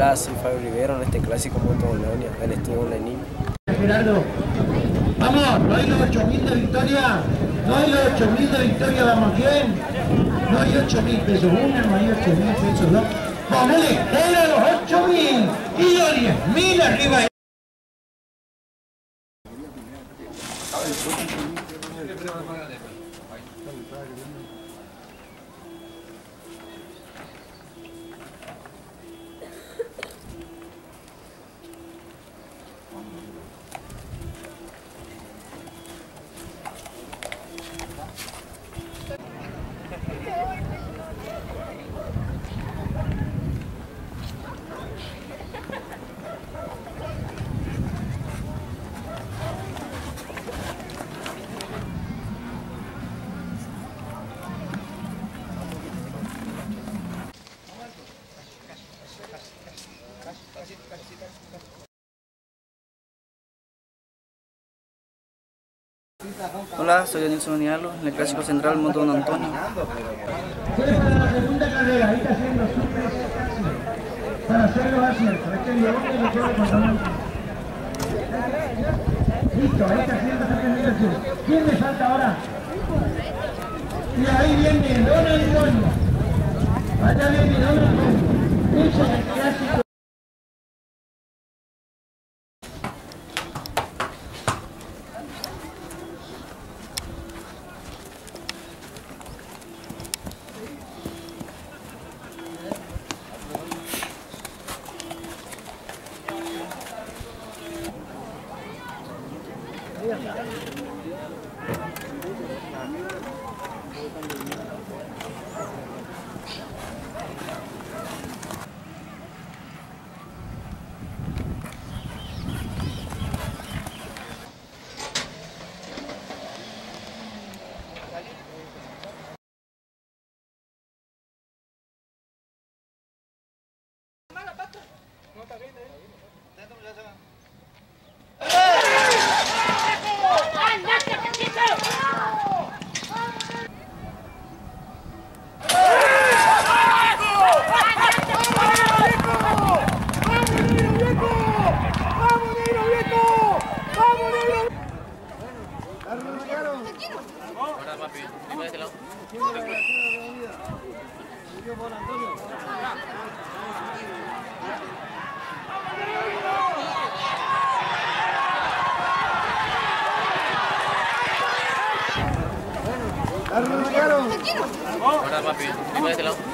Hola, soy Fabio Rivero en este clásico Moto Bolonia, del estudio Lenin. Gerardo, vamos, no hay los 8.000 de victoria, no hay los 8.000 de victoria, vamos bien, no hay 8.000 pesos una, no hay 8.000 pesos dos, ponele, era los 8.000 y los 10.000 arriba. Hola, soy Daniel Sononialo, en el Clásico Central Moto Don Antonio. Para la segunda carrera, ahí está haciendo para hacer los aciertos, este es el león que lo puede controlar. Listo, ahí está haciendo esta terminación. ¿Quién le falta ahora? Y ahí viene Don Antonio. Allá viene Don Antonio. Ese es el clásico. Ahora más bien, de este lado.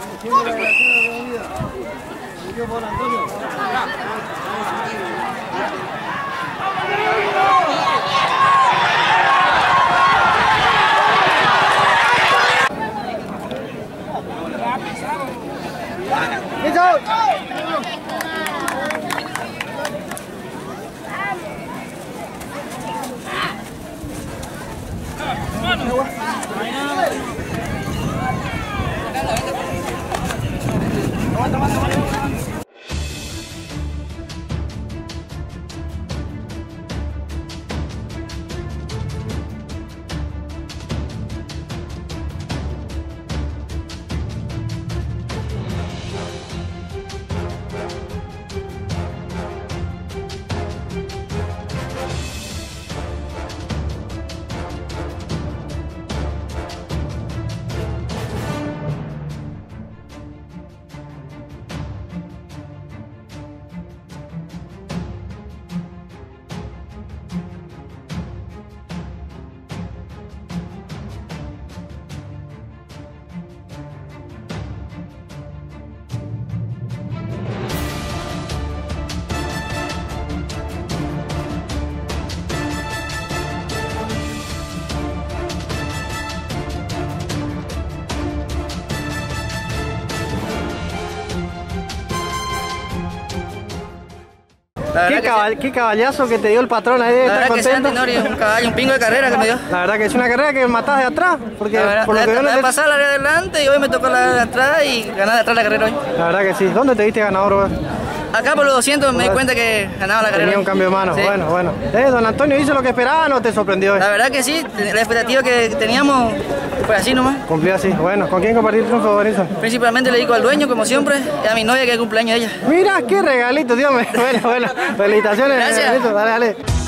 ¿Qué caballazo que te dio el patrón ahí? ¿Estás contento? Un caballo, un pingo de carrera que me dio. La verdad que es una carrera que matás de atrás, porque por lo que veo no pasar la de adelante y hoy me tocó la de atrás y ganar de atrás la carrera hoy. La verdad que sí. ¿Dónde te viste ganador, güey? Acá por los 200 me di cuenta que ganaba la carrera. Tenía un cambio de mano, sí. Bueno. Don Antonio, ¿hizo lo que esperaba o te sorprendió? La verdad que sí, la expectativa que teníamos fue así nomás. Cumplió así. Bueno, ¿con quién compartir el triunfo, Bonito? Principalmente le dedico al dueño, como siempre, y a mi novia que es cumpleaños de ella. Mira, qué regalito, Dios mío. Bueno, felicitaciones. Gracias. Bonito. Dale.